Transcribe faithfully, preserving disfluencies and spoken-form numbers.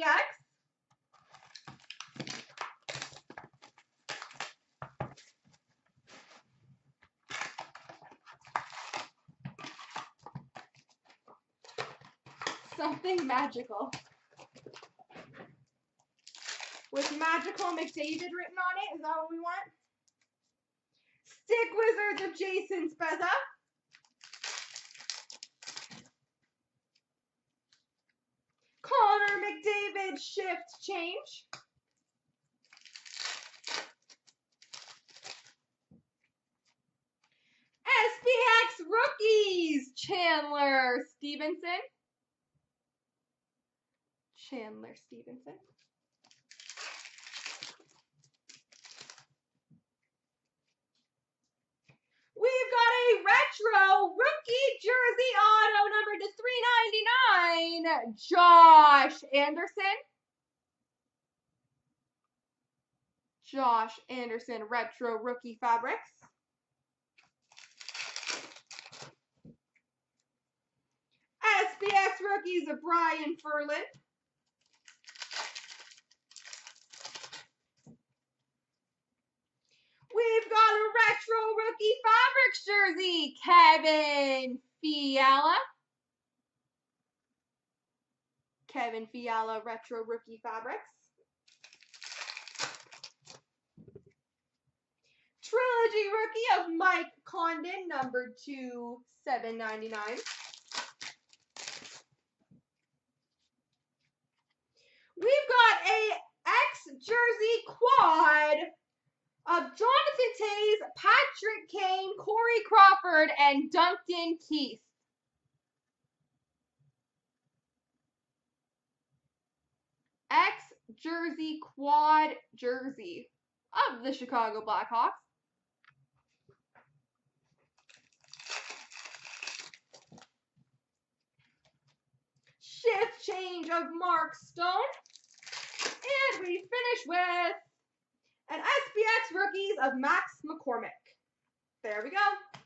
X. Something magical. With Magical McDavid written on it. Is that what we want? Stick Wizards of Jason Spezza. Connor McDavid shift change. S P X rookies. Chandler Stevenson. Chandler Stevenson. We've got a retro rookie jersey auto number to three ninety-nine, Josh Anderson. Josh Anderson retro rookie fabrics. S P X rookies of Brian Ferland. We've got a retro rookie fabrics jersey, Kevin Fiala. Kevin Fiala retro rookie fabrics. Trilogy rookie of Mike Condon, number two, seven ninety-nine. We've got a X jersey quad of Jonathan Toews, Patrick Kane, Corey Crawford, and Duncan Keith. X jersey quad jersey of the Chicago Blackhawks. Shift change of Mark Stone. And we finish with an S P X rookies of Max McCormick. There we go.